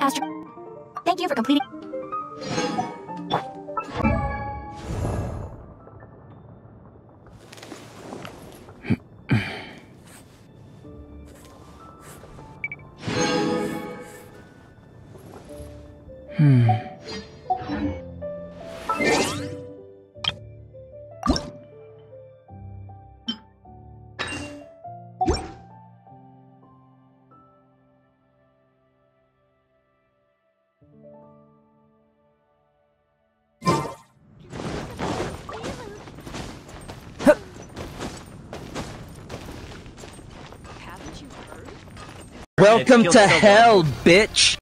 passed your... Thank you for completing... Welcome to hell, bitch!